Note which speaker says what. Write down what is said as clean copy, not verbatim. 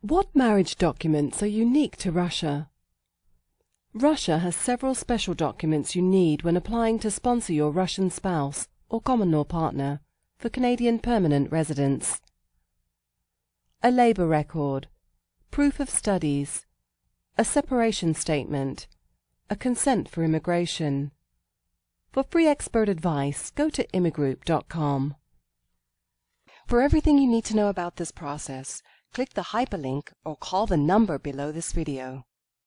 Speaker 1: What marriage documents are unique to Russia? Russia has several special documents you need when applying to sponsor your Russian spouse or common law partner for Canadian permanent residence. A labor record, proof of studies, a separation statement, a consent for immigration. For free expert advice, go to immigroup.com. For everything you need to know about this process, click the hyperlink or call the number below this video.